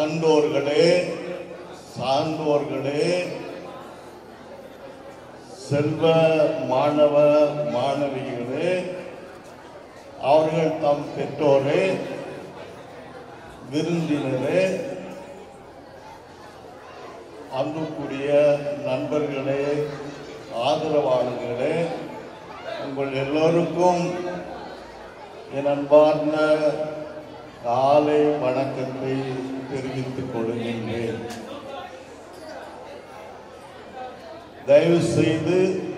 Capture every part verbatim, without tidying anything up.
அகண்டோர்களே, சான்றோர்களே, செல்வ மாணவ மாணவிகளே, அவர்கள் தம் பெற்றோரே, விருந்தினரே, அன்புக்குரிய நண்பர்களே, ஆதரவாளர்களே, உங்கள் எல்லோருக்கும் என் அன்பார்ந்த காலை வணக்கத்தை தெரிவித்துக் கொள்கின்றேன். தயவு செய்து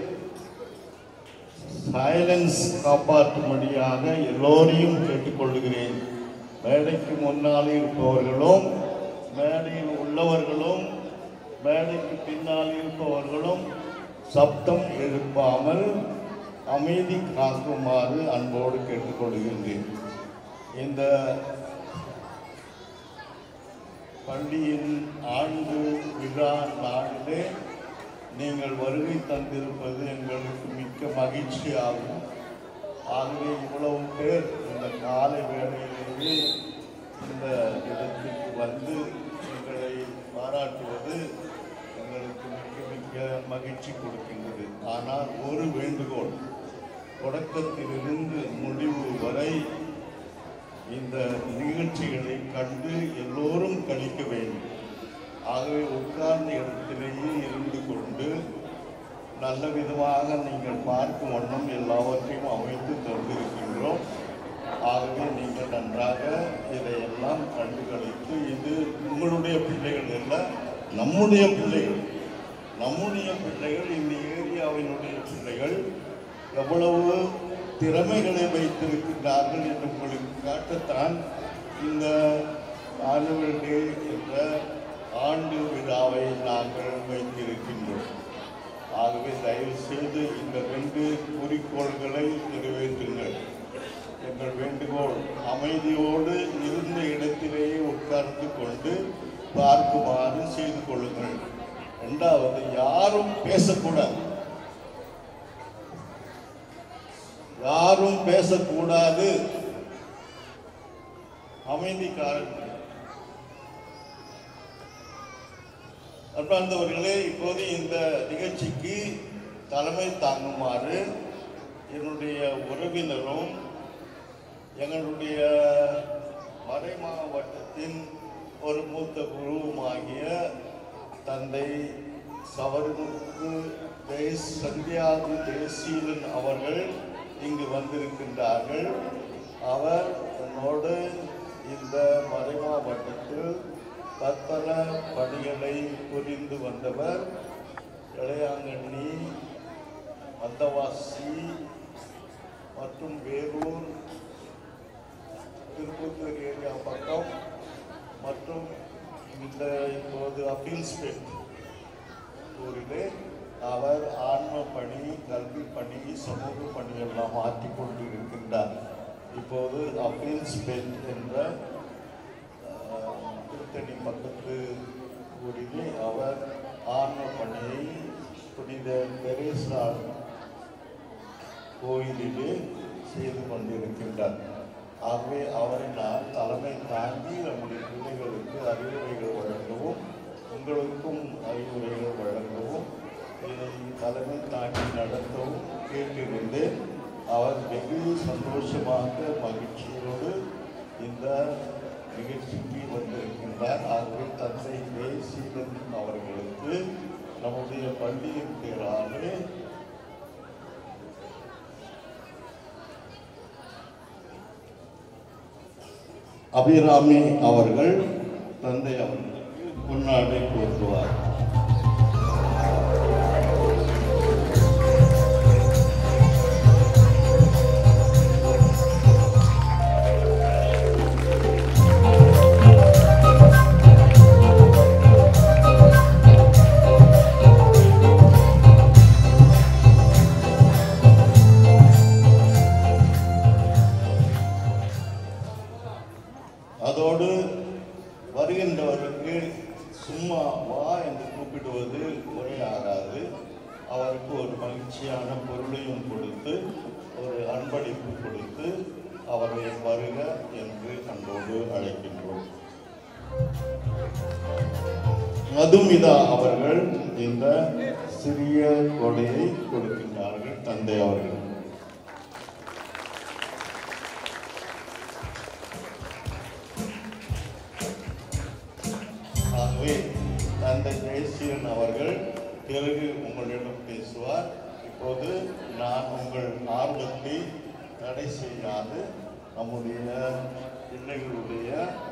சைலன்ஸ் காப்பாற்றும்படியாக எல்லோரையும் கேட்டுக்கொள்கிறேன். மேடைக்கு முன்னால் இருப்பவர்களும், மேடையில் உள்ளவர்களும், மேடைக்கு பின்னால் இருப்பவர்களும் சப்தம் எழுப்பாமல் அமைதி காக்குமாறு அன்போடு கேட்டுக்கொள்கின்றேன். இந்த பள்ளியின் ஆண்டு விழா நாளிலே நீங்கள் வருகை தந்திருப்பது எங்களுக்கு மிக்க மகிழ்ச்சியாகும். ஆகவே இவ்வளவு பேர் இந்த காலை வேளையிலேயே இந்த இடத்திற்கு வந்து எங்களை பாராட்டுவது எங்களுக்கு மிக்க மிக்க மகிழ்ச்சி கொடுக்கின்றது. ஆனால் ஒரு வேண்டுகோள், தொடக்கத்திலிருந்து முடிவு வரை இந்த நிகழ்ச்சிகளை கண்டு எல்லோரும் கழிக்க வேண்டும். ஆகவே உட்கார்ந்த இடத்திலேயே இருந்து கொண்டு நல்ல விதமாக நீங்கள் பார்க்கும் வண்ணம் எல்லாவற்றையும் அமைத்து தந்திருக்கின்றோம். ஆகவே நீங்கள் நன்றாக இதையெல்லாம் கண்டு கழித்து, இது உங்களுடைய பிள்ளைகள் அல்ல, நம்முடைய பிள்ளைகள், நம்முடைய பிள்ளைகள், இந்த ஏரியாவினுடைய பிள்ளைகள் எவ்வளவு திறமைகளை வைத்திருக்கின்றார்கள் என்று உங்களுக்கு காட்டத்தான் இந்த ஆனுவல் டே என்ற ஆண்டு விழாவை நாங்கள் வைத்திருக்கின்றோம். ஆகவே தயவு செய்து இந்த ரெண்டு குறிக்கோள்களை நிறைவேற்றுங்கள். எங்கள் வேண்டுகோள், அமைதியோடு இருந்த இடத்திலேயே உட்கார்ந்து கொண்டு பார்க்குமாறு செய்து கொள்ளுங்கள். இரண்டாவது, யாரும் பேசக்கூடாது, யாரும் பேசக்கூடாது. அமைதி காரணம். அன்பார்ந்தவர்களே, இப்போது இந்த நிகழ்ச்சிக்கு தலைமை தாங்குமாறு என்னுடைய உறவினரும் எங்களுடைய மறை மாவட்டத்தின் ஒரு மூத்த குருவுமாகிய தந்தை சவர்முத்து தேஸ் சந்தியாகு தேசீலன் அவர்கள் இங்கு வந்திருக்கின்றார்கள். அவர் என்னோடு இந்த மறை மாவட்டத்தில் தற்பல பணிகளை புரிந்து வந்தவர். இளையாங்கண்ணி, மந்தவாசி மற்றும் வேலூர், திருப்பத்தூர் ஏரியா பக்கம் மற்றும் இந்த இப்போது அப்பீல்ஸ்பேட் ஊரிலே அவர் ஆன்ம பணி, கல்வி பணி, சமூக பணியெல்லாம் மாற்றிக் கொண்டு இருக்கின்றார். இப்போது அப்பீல்ஸ்பேட் என்ற திருத்தணி பக்கத்து ஊரிலே அவர் ஆன்ம பணியை புனித தெரேசா கோயிலிலே செய்து கொண்டிருக்கின்றார். ஆகவே அவரை நான் தலைமை தாங்கி நம்முடைய பிள்ளைகளுக்கு அறிவுரைகள் வழங்கவும், உங்களுக்கும் அறிவுரைகள் வழங்கவும், இதை தலைமை தாங்கி நடத்தவும் கேட்டிருந்தேன். அவர் வெகு சந்தோஷமாக மகிழ்ச்சியோடு இந்த நிகழ்ச்சிக்கு வந்திருக்கின்றார். ஆகவே தந்தை தேசீலன் அவர்களுக்கு நம்முடைய பள்ளியின் பேராக அபிராமி அவர்கள் தந்தை அவர்களுக்கு பொன்னாடை போற்றுவார். அதோடு வருகின்றவருக்கு சும்மா வா என்று கூப்பிடுவது முறையாகாது. அவருக்கு ஒரு மகிழ்ச்சியான பொருளையும் கொடுத்து, ஒரு அன்பளிப்பு கொடுத்து அவரை வருக என்று அன்போடு அழைக்கின்றோம். மதுமிதா அவர்கள் இந்த சிறிய கொடையை கொடுக்கின்றார்கள் தந்தை அவர்கள். ஆகவே தந்தை ஜெயசீலன் அவர்கள் பிறகு உங்களிடம் பேசுவார். இப்போது நான் உங்கள் ஆர்வத்தை தடை செய்யாது நம்முடைய பிள்ளைகளுடைய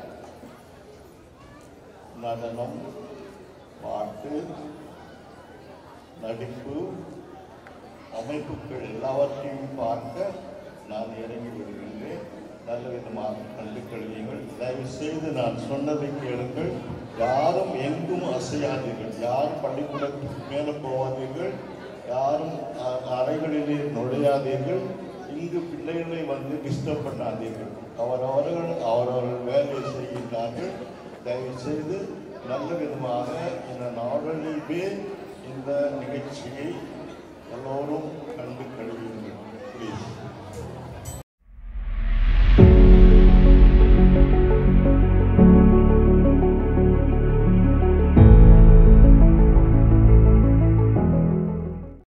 நடனம், பாட்டு, நடிப்பு, அமைப்புகள் எல்லாவற்றையும் பார்க்க நான் இறங்கி விடுகின்றேன். நல்ல விதமாக கண்டு கழியுங்கள். தயவு செய்து நான் சொன்னதை கேளுங்கள். யாரும் எங்கும் அசையாதீர்கள். யாரும் பள்ளிக்கூடத்துக்கு மேலே போவாதீர்கள். யாரும் அறைகளிலே நுழையாதீர்கள். இங்கு பிள்ளைகளை வந்து டிஸ்டர்ப் பண்ணாதீர்கள். அவரவர்கள் அவரவர்கள் வேலையை செய்கின்றார்கள். தயவு செய்து நல்ல விதமாக இந்த நாடளிலே இந்த நிகழ்ச்சியை எல்லோரும் கண்டு